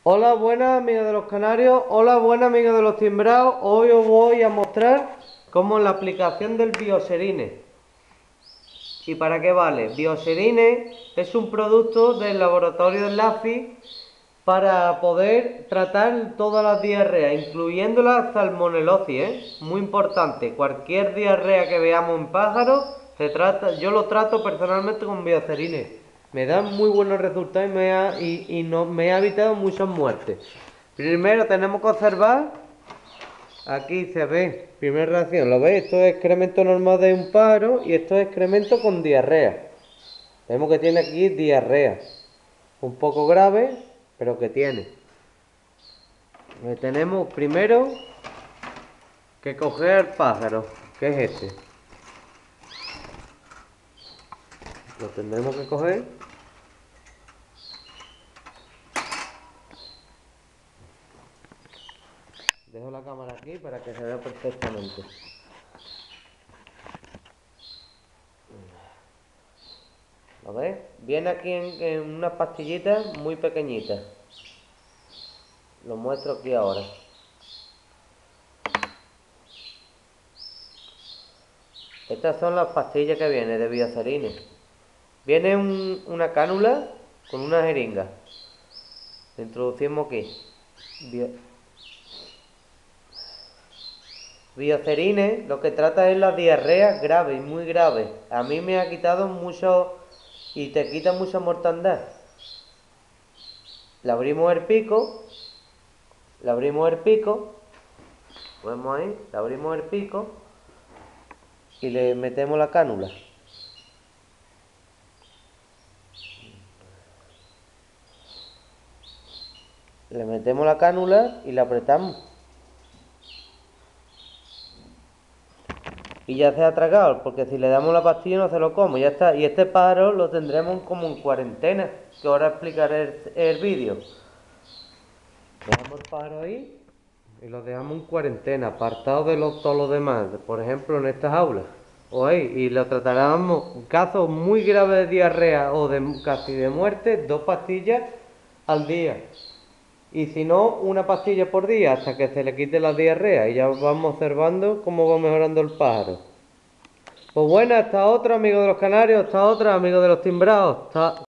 Hola, buenas amigos de los canarios, hola, buenas amigos de los timbrados. Hoy os voy a mostrar cómo la aplicación del Bioserine. ¿Y para qué vale? Bioserine es un producto del laboratorio LAFI para poder tratar todas las diarreas, incluyendo la salmonelosis, muy importante. Cualquier diarrea que veamos en pájaros, yo lo trato personalmente con Bioserine. Me dan muy buenos resultados me ha evitado muchas muertes. Primero tenemos que observar, aquí se ve, primera reacción, ¿lo veis? Esto es excremento normal de un pájaro y esto es excremento con diarrea. Vemos que tiene aquí diarrea, un poco grave, pero que tiene. Tenemos primero que coger el pájaro, que es este. Lo tendremos que coger. Dejo la cámara aquí para que se vea perfectamente. ¿Lo ves? Viene aquí en unas pastillitas muy pequeñitas. Lo muestro aquí ahora. Estas son las pastillas que vienen de Bioserine. Viene una cánula con una jeringa. La introducimos aquí. Bioserine lo que trata es la diarrea grave y muy grave. A mí me ha quitado mucho y te quita mucha mortandad. Le abrimos el pico, vemos ahí, le abrimos el pico y le metemos la cánula. Le metemos la cánula y la apretamos. Y ya se ha tragado, porque si le damos la pastilla no se lo come, ya está. Y este pájaro lo tendremos como en cuarentena, que ahora explicaré el vídeo. Dejamos el pájaro ahí y lo dejamos en cuarentena, apartado de todos los demás, por ejemplo en estas aulas. O ahí, y lo trataremos en casos muy graves de diarrea o de casi de muerte, 2 pastillas al día. Y si no, una pastilla por día hasta que se le quite la diarrea. Y ya vamos observando cómo va mejorando el pájaro. Pues bueno, hasta otra, amigos de los canarios, hasta otra, amigos de los timbrados.